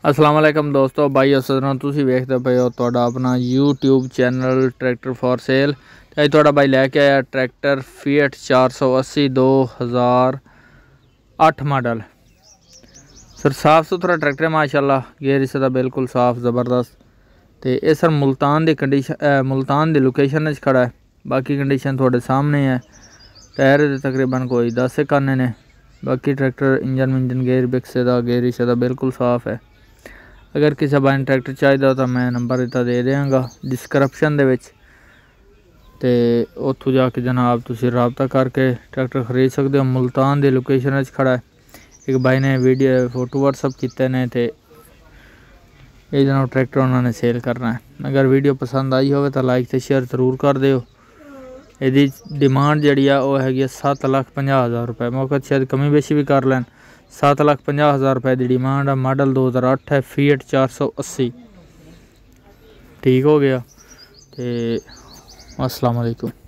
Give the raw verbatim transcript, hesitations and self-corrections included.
अस्सलाम वालेकुम दोस्तों, भाई सदनों तुसी वेखदे पे हो तुहाडा अपना YouTube channel tractor for sale. अज तुहाडा भाई लैके आया ट्रैक्टर फीएट चार सौ अस्सी दो हज़ार अठ मॉडल। सर साफ सुथरा ट्रैक्टर है माशाल्लाह, गेयर इसका बिल्कुल साफ ज़बरदस्त। तो ये सर मुल्तान की कंडीशन मुल्तान की लोकेशन खड़ा है। बाकी कंडीशन थोड़े सामने है। टायर तकरीबन कोई दस एक आने ने। बाकी ट्रैक्टर इंजन मिंजन गेयर बिक्से का गेयर इसका बिल्कुल साफ है। अगर किसी भाई ने ट्रैक्टर चाहिए तो मैं नंबर इतना दे देंगा डिस्क्रिप्शन के उत्थों जाके जनाब तुम रबता करके ट्रैक्टर खरीद सकते हो। मुल्तान की लोकेशन खड़ा है। एक भाई ने वीडियो फोटो व्हाट्सअप किए ने तो ये जनाब ट्रैक्टर उन्होंने सेल करना है। अगर वीडियो पसंद आई हो तो लाइक तो शेयर जरूर कर दो। यदी डिमांड जी है सत्त लख पंजाह हज़ार रुपये, मौका शायद कमी बेशी भी कर लैन। सत्त लख पंजाह हज़ार रुपये की डिमांड है। मॉडल दो हज़ार अठ है, फीएट चार सौ अस्सी। ठीक हो गया। तो अस्सलाम वालेकुम।